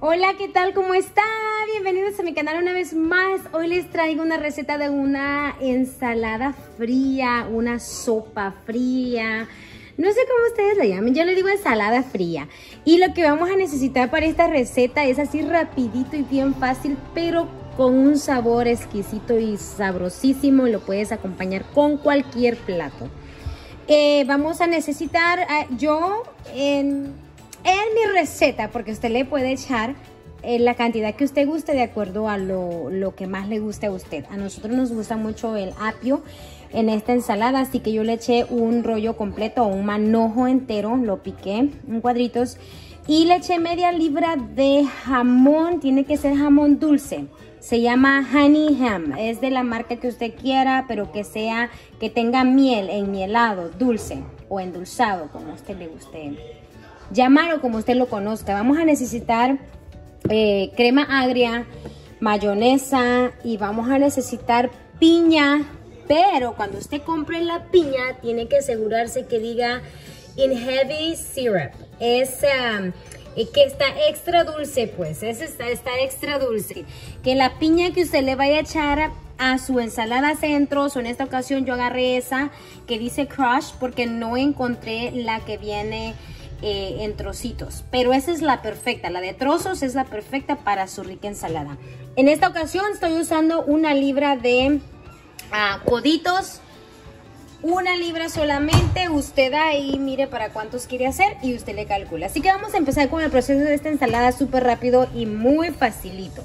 Hola, ¿qué tal? ¿Cómo están? Bienvenidos a mi canal una vez más. Hoy les traigo una receta de una ensalada fría, una sopa fría. No sé cómo ustedes la llaman, yo le digo ensalada fría. Y lo que vamos a necesitar para esta receta es así rapidito y bien fácil, pero con un sabor exquisito y sabrosísimo. Lo puedes acompañar con cualquier plato. Vamos a necesitar, en mi receta, porque usted le puede echar la cantidad que usted guste de acuerdo a lo que más le guste a usted. A nosotros nos gusta mucho el apio en esta ensalada, así que yo le eché un rollo completo o un manojo entero, lo piqué en cuadritos y le eché media libra de jamón. Tiene que ser jamón dulce, se llama Honey Ham, es de la marca que usted quiera, pero que tenga miel, enmielado, dulce o endulzado, como a usted le guste llamar o como usted lo conozca. Vamos a necesitar crema agria, mayonesa y vamos a necesitar piña. Pero cuando usted compre la piña, tiene que asegurarse que diga in heavy syrup. Que está extra dulce, pues. Está extra dulce. Que la piña que usted le vaya a echar a su ensalada centros, o en esta ocasión yo agarré esa que dice crush porque no encontré la que viene en trocitos, pero esa es la perfecta, la de trozos es la perfecta para su rica ensalada. En esta ocasión estoy usando una libra de coditos, una libra solamente. Usted ahí mire para cuántos quiere hacer y usted le calcula. Así que vamos a empezar con el proceso de esta ensalada súper rápido y muy facilito.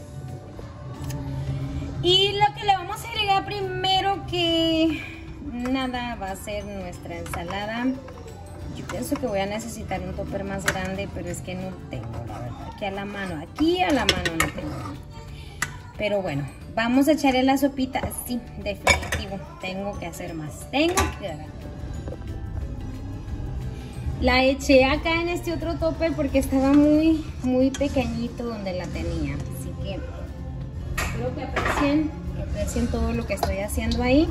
Y lo que le vamos a agregar primero que nada va a ser nuestra ensalada. Yo pienso que voy a necesitar un topper más grande, pero es que no tengo, la verdad. Aquí a la mano no tengo. Pero bueno, vamos a echarle la sopita. Sí, definitivo, tengo que hacer más. La eché acá en este otro topper porque estaba muy pequeñito donde la tenía. Así que espero que aprecien todo lo que estoy haciendo ahí.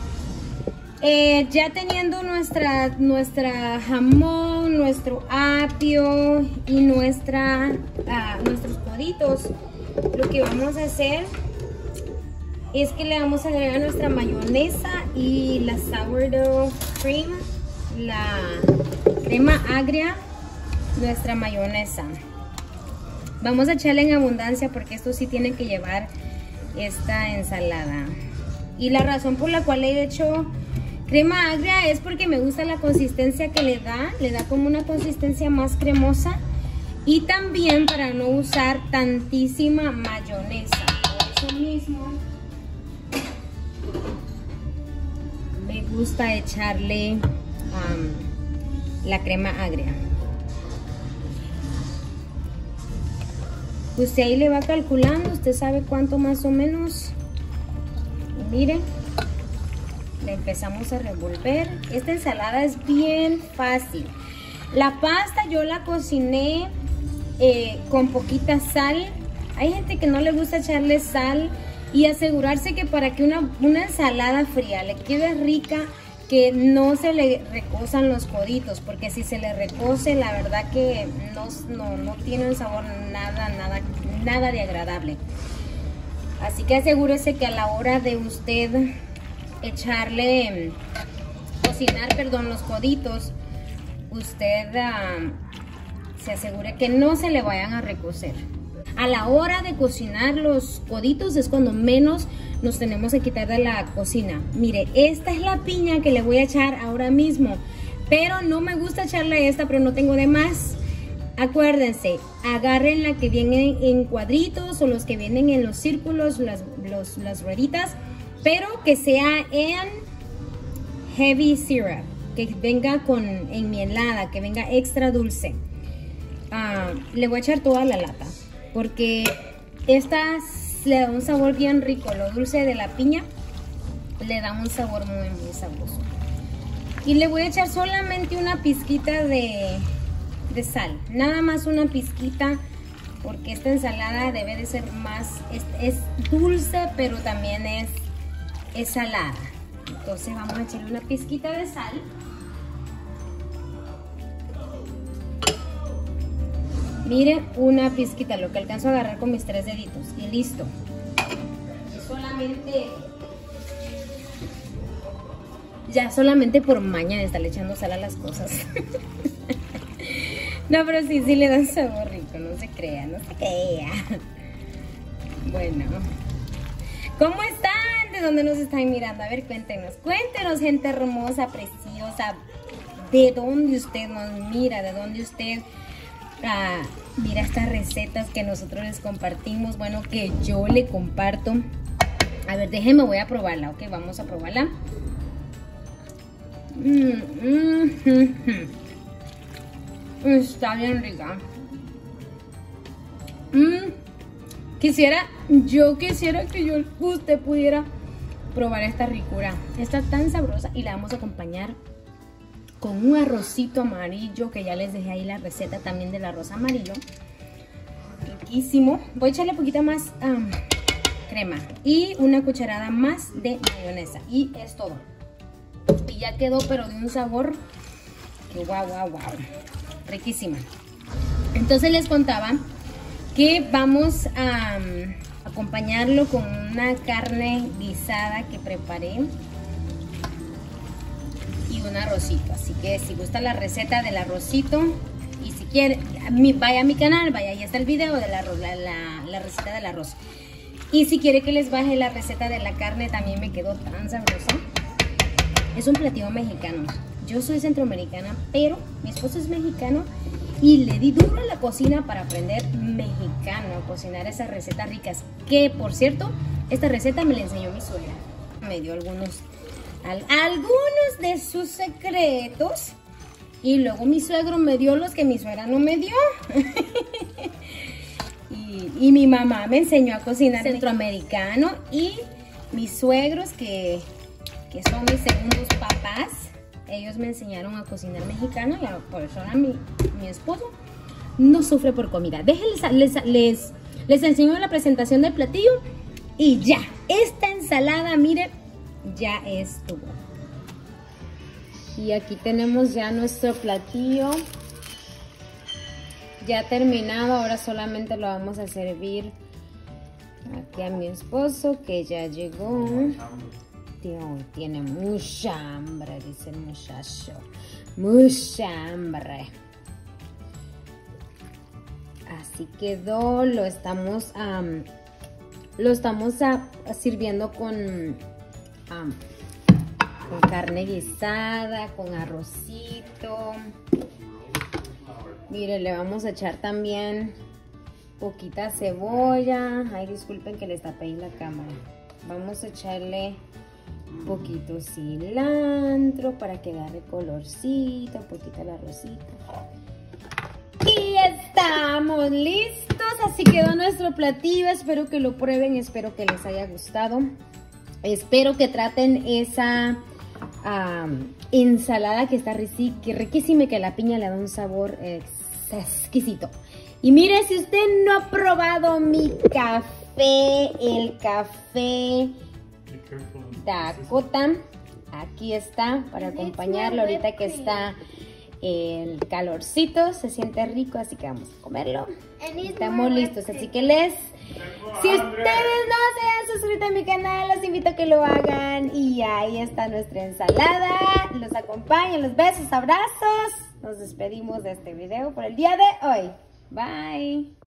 Ya teniendo nuestra jamón, nuestro apio y nuestros coditos, lo que vamos a hacer es que le vamos a agregar nuestra mayonesa y la sourdough cream, la crema agria, nuestra mayonesa. Vamos a echarle en abundancia porque esto sí tiene que llevar esta ensalada. Y la razón por la cual le he hecho crema agria es porque me gusta la consistencia que le da como una consistencia más cremosa, y también para no usar tantísima mayonesa. Por eso mismo me gusta echarle la crema agria. Usted ahí le va calculando, usted sabe cuánto más o menos. Y miren, le empezamos a revolver. Esta ensalada es bien fácil. La pasta yo la cociné con poquita sal. Hay gente que no le gusta echarle sal, y asegurarse que para que una ensalada fría le quede rica, que no se le recosan los coditos, porque si se le recose, la verdad que no tiene un sabor nada de agradable. Así que asegúrese que a la hora de usted cocinar los coditos, usted se asegure que no se le vayan a recocer. A la hora de cocinar los coditos es cuando menos nos tenemos que quitar de la cocina. Mire, esta es la piña que le voy a echar ahora mismo, pero no me gusta echarle esta, pero no tengo de más. Acuérdense, agarren la que viene en cuadritos o los que vienen en los círculos, las rueditas, pero que sea en heavy syrup, que venga enmielada, que venga extra dulce. Le voy a echar toda la lata porque esta le da un sabor bien rico. Lo dulce de la piña le da un sabor muy sabroso. Y le voy a echar solamente una pizquita de sal, nada más una pizquita, porque esta ensalada debe de ser más, es dulce pero también es salada. Entonces vamos a echarle una pizquita de sal. Miren, una pizquita, lo que alcanzo a agarrar con mis 3 deditos. Y listo. Y solamente... Ya solamente por maña de estarle echando sal a las cosas. No, pero sí le da un sabor rico, no se crea, no se crea. Bueno, ¿cómo están? ¿De dónde nos están mirando? A ver, cuéntenos, gente hermosa, preciosa. ¿De dónde usted nos mira? ¿De dónde usted mira estas recetas que nosotros les compartimos? Bueno, que yo le comparto. A ver, déjenme, voy a probarla, ok, vamos a probarla. Está bien rica. Yo quisiera que usted pudiera probar esta ricura. Está tan sabrosa y la vamos a acompañar con un arrocito amarillo, que ya les dejé ahí la receta también del arroz amarillo. Riquísimo. Voy a echarle poquita más crema y una cucharada más de mayonesa y es todo. Y ya quedó, pero de un sabor que wow. Riquísima. Entonces les contaba que vamos a acompañarlo con una carne guisada que preparé y un arrocito. Así que si gusta la receta del arrocito y si quiere, vaya a mi canal, vaya, ahí está el video del arroz, la receta del arroz. Y si quiere que les baje la receta de la carne, también me quedó tan sabrosa. Es un platillo mexicano. Yo soy centroamericana, pero mi esposo es mexicano y le di duro a la cocina para aprender mexicano, a cocinar esas recetas ricas. Que, por cierto, esta receta me la enseñó mi suegra. Me dio algunos de sus secretos y luego mi suegro me dio los que mi suegra no me dio. y mi mamá me enseñó a cocinar centroamericano y mis suegros que son mis segundos papás, ellos me enseñaron a cocinar mexicano y por eso ahora mi esposo no sufre por comida. Les enseño la presentación del platillo y ya, esta ensalada, miren, ya estuvo. Y aquí tenemos ya nuestro platillo ya terminado. Ahora solamente lo vamos a servir aquí a mi esposo, que ya llegó. Tiene mucha hambre, dice el muchacho. Mucha hambre. Así quedó. Lo estamos sirviendo con carne guisada, con arrocito. Mire, le vamos a echar también poquita cebolla. Ay, disculpen que les tapé la cámara. Vamos a echarle poquito cilantro para que agarre colorcito, poquito el arrocito. Y estamos listos. Así quedó nuestro platillo. Espero que lo prueben, espero que les haya gustado. Espero que traten esa ensalada que está riquísima y que la piña le da un sabor exquisito. Y mire, si usted no ha probado mi café, el café Dakota, aquí está para acompañarlo ahorita que está el calorcito, se siente rico, así que vamos a comerlo. Estamos listos, así que si ustedes no se han suscrito a mi canal, los invito a que lo hagan. Y ahí está nuestra ensalada, los acompaño, los besos, abrazos. Nos despedimos de este video por el día de hoy. Bye.